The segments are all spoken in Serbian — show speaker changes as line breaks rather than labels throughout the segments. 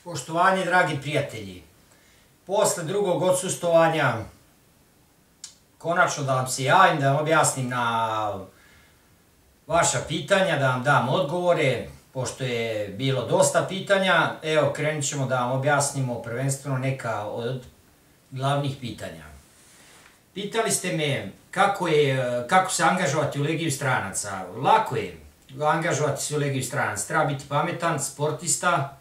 Poštovanje, dragi prijatelji, posle drugog odsustovanja, konačno da vam se javim, da vam objasnim na vaša pitanja, da vam dam odgovore, pošto je bilo dosta pitanja. Evo, krenut ćemo da vam objasnimo prvenstveno neka od glavnih pitanja. Pitali ste me kako se angažovati u Legiju stranaca. Lako je angažovati se u Legiju stranaca, treba biti pametan, sportista,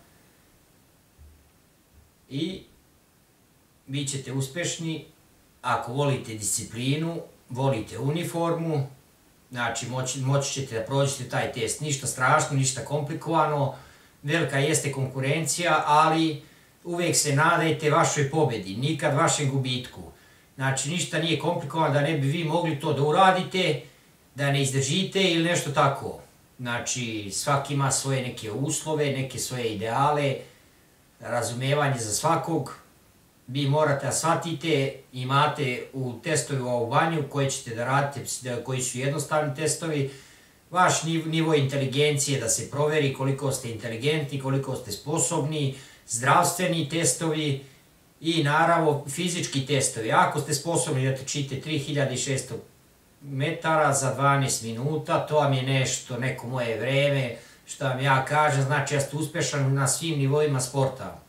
i bit ćete uspešni ako volite disciplinu, volite uniformu, znači moći ćete da prođete taj test. Ništa strašno, ništa komplikovano, velika jeste konkurencija, ali uvek se nadajte vašoj pobedi, nikad vašem gubitku. Znači ništa nije komplikovano da ne bi vi mogli to da uradite, da ne izdržite ili nešto tako. Znači svaki ima svoje neke uslove, neke svoje ideale, razumevanje za svakog. Vi morate da shvatite, imate u testovi u banju koje ćete da radite, koji su jednostavni testovi, vaš nivo inteligencije da se proveri koliko ste inteligentni, koliko ste sposobni, zdravstveni testovi i naravno fizički testovi. Ako ste sposobni da trčite 3600 metara za 12 minuta, to vam je nešto, neko moje vreme, što vam ja kažem, znači ja ste uspešan na svim nivoima sporta.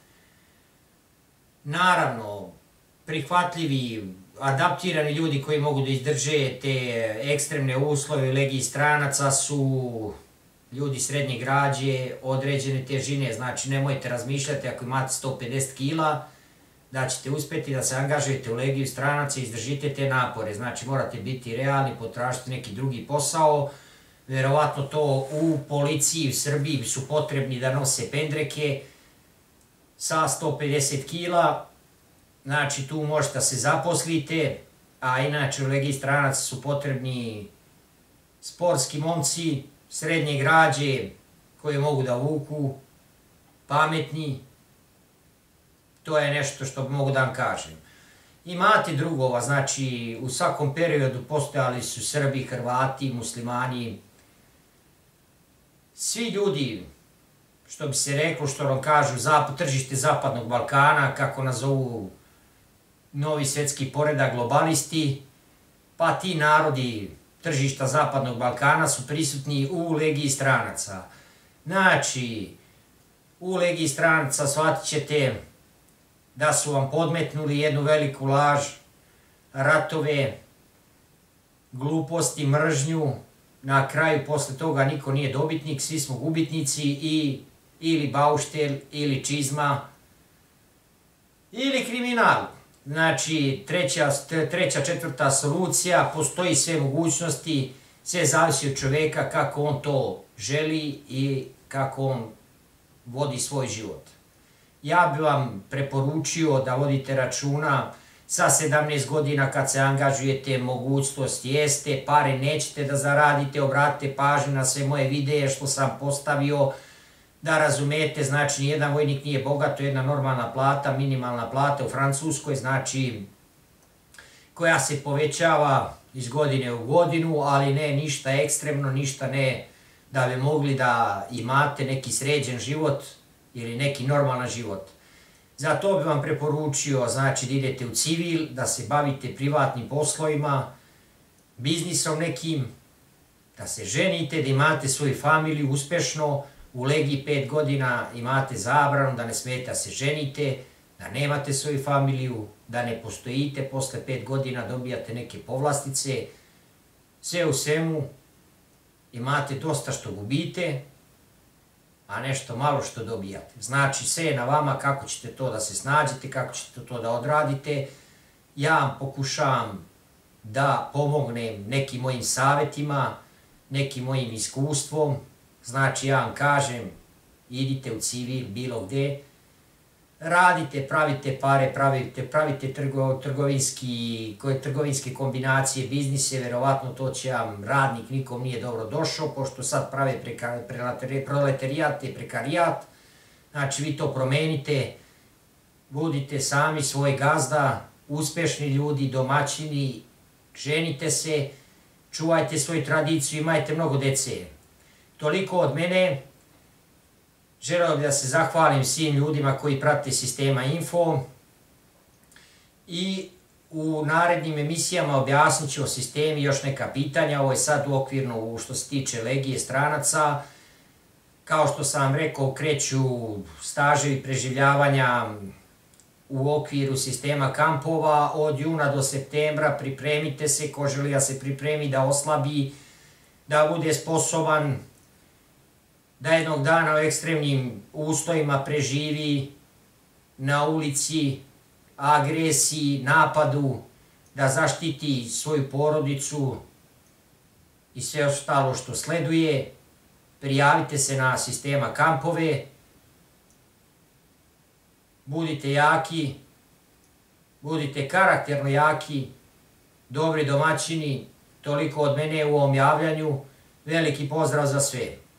Naravno, prihvatljivi, adaptirani ljudi koji mogu da izdrže te ekstremne uslove u Legiji stranaca su ljudi srednje građe, određene težine, znači nemojte razmišljati ako imate 150 kila da ćete uspeti da se angažujete u Legiju stranaca i izdržite te napore, znači morate biti realni, potražiti neki drugi posao. Verovatno to u policiji u Srbiji su potrebni da nose pendreke sa 150 kila, znači tu možete da se zaposlite, a inače u Legiji stranaca su potrebni sportski momci, srednje građe koji mogu da vuku, pametni, to je nešto što mogu da vam kažem. Imate drugova, znači u svakom periodu postojali su Srbi, Hrvati, muslimani, svi ljudi, što bi se reklo, što vam kažu, tržište Zapadnog Balkana, kako nazovu novi svetski poredak globalisti, pa ti narodi tržišta Zapadnog Balkana su prisutni u Legiji stranaca. Znači, u Legiji stranaca shvatit ćete da su vam podmetnuli jednu veliku laž, ratove, gluposti, mržnju. Na kraju, posle toga, niko nije dobitnik, svi smo gubitnici i ili bauštel, ili čizma, ili kriminal. Znači, treća, četvrta solucija, postoji sve mogućnosti, sve zavisi od čoveka kako on to želi i kako on vodi svoj život. Ja bih vam preporučio da vodite računa sa 17 godina kad se angažujete, mogućnost jeste, pare nećete da zaradite, obratite pažnju na sve moje videe što sam postavio, da razumete, znači nijedan vojnik nije bogat, to je jedna normalna plata, minimalna plata u Francuskoj, znači koja se povećava iz godine u godinu, ali ne ništa ekstremno, ništa ne da bi mogli da imate neki sređen život ili neki normalan život. Zato bih vam preporučio, znači, da idete u civil, da se bavite privatnim poslovima, biznisom nekim, da se ženite, da imate svoju familiju uspešno. U Legiji 5 godina imate zabranu da ne smete da se ženite, da nemate svoju familiju, da ne postojite, posle 5 godina dobijate neke povlastice. Sve u svemu imate dosta što gubite, a nešto malo što dobijate. Znači, sve je na vama kako ćete to da se snađete, kako ćete to da odradite. Ja vam pokušavam da pomognem nekim mojim savjetima, nekim mojim iskustvom. Znači, ja vam kažem, idite u civil, bilo gde, radite, pravite pare, pravite trgovinske kombinacije, biznise, verovatno to će vam radnik, nikom nije dobro došao, pošto sad prave proletarijat, prekarijat, znači vi to promenite, budite sami svoj gazda, uspešni ljudi, domaćini, ženite se, čuvajte svoju tradiciju, imajte mnogo dece. Toliko od mene, Želeo bih da se zahvalim svim ljudima koji prate Sistema Info i u narednim emisijama objasnit ću o sistemi još neka pitanja. Ovo je sad u okvirno što se tiče legije stranaca. Kao što sam vam rekao, kreću staževi preživljavanja u okviru sistema kampova od juna do septembra. Pripremite se, ko želi da se pripremi, da oslabi, da bude sposoban, da jednog dana u ekstremnim uslovima preživi na ulici, agresiji, napadu, da zaštiti svoju porodicu i sve ostalo što sleduje. Prijavite se na sistema kampove, budite jaki, budite karakterno jaki, dobri domaćini. Toliko od mene u ovom javljanju. Veliki pozdrav za sve.